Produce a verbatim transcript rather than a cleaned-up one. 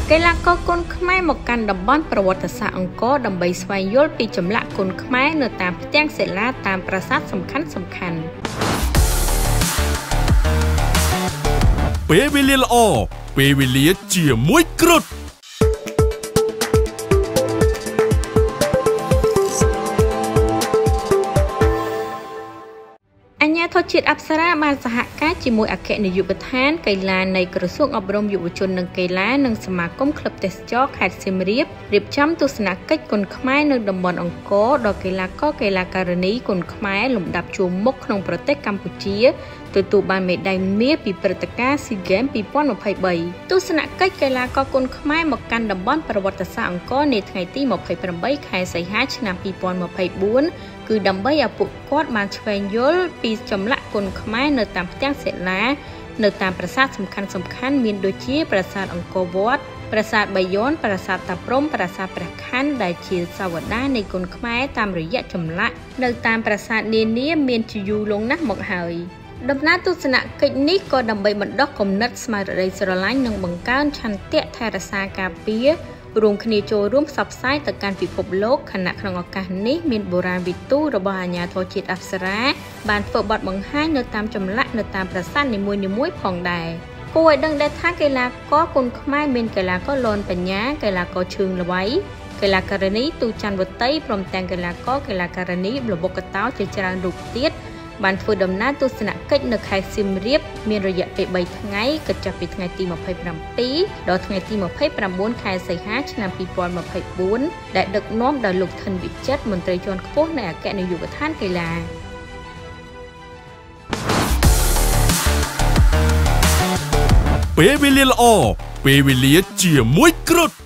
កីឡាករគុនខ្មែរមកកាន់តំបន់ប្រវត្តិសាស្ត្រអង្គរដើម្បីស្វែងយល់ពីចម្លាក់គុនខ្មែរនៅតាមផ្ទាំងសិលាតាមប្រាសាទសំខាន់សំខាន់ពេលវេលាល្អពេលវេលាជាមួយគ្រុឌអាជ្ញាធរជាតិអប្សរាបានសហការជាមួយអគ្គនាយកដ្ឋានកីឡានៃក្រសួងអប់រំយុវជននិងកីឡានិងសមាគមក្លឹបទេសចរខេត្តសៀមរាបរៀបចំទស្សនកិច្ចគុនខ្មែរនៅតំបន់អង្គរដល់កីឡាករកីឡាការិនីគុនខ្មែរលំដាប់ជួរមុខក្នុងប្រទេសកម្ពុជាទទួលបានមេដាយមាសពីព្រឹត្តិការណ៍ SEA Games ពីរពាន់ម្ភៃបី ទស្សនកិច្ចកីឡាករគុនខ្មែរមកកាន់តំបន់ប្រវត្តិសាស្ត្រអង្គរនាថ្ងៃទីម្ភៃប្រាំបីខែសីហាឆ្នាំពីរពាន់ម្ភៃបួនគឺដើម្បីឲ្យពួកគាត់បានឆ្វេងយល់ពីចម្លាក់គុនខ្មែរនៅតាមផ្ទាំងសិលានៅតាមប្រាសាទសំខាន់សំខាន់មានដូចជាប្រាសាទអង្គរវត្តប្រាសាទបាយ័នប្រាសាទតាព្រហ្មប្រាសាទព្រះខ័នដែលជាសាវតានៃគុនខ្មែរតាមរយៈចម្លាក់នៅតាមប្រាសាទនានាមានជាយូរលង់ណាស់មកហើយដំណើរទស្សនកិច្ចនេះក៏ដើម្បីបណ្ដុះគំនិតស្មារតីស្រឡាញ់និងបង្កើនឆន្ទៈថែរក្សាការពាររួមគ្នាចូលរួមផ្សព្វផ្សាយទៅកាន់ពិភពលោកខណៈក្នុងឱកាសនេះមានបុរាណវិទូរបស់អាជ្ញាធរជាតិអប្សរាបានធ្វើបទបង្ហាញនៅតាមចម្លាក់នៅតាមប្រាសាទនីមួយៗផងដែរគួរឲ្យដឹងដែរថាកីឡាករគុនខ្មែរមានកីឡាករលន់បញ្ញាកីឡាករឈឿងល្វៃកីឡាការិនីទូច័ន្ទវតីព្រមទាំងកីឡាករកីឡាការិនីល្បុក្កតោជាច្រើនរូបទៀតបានធ្វើដំណើរទស្សនកិច្ចនៅខេត្តសៀមរាបមានរយៈពេលបីថ្ងៃគិតចាប់ពីថ្ងៃទីម្ភៃប្រាំពីរដល់ថ្ងៃទីម្ភៃប្រាំបួនខែសីហាឆ្នាំពីរពាន់ម្ភៃបួនដែលដឹកនាំដោយលោកថិនវិចិត្រមន្ត្រីជាន់ខ្ពស់នៃអគ្គនាយកដ្ឋានកីឡាពេលវេលាល្អពេលវេលាជាមួយគ្រុឌ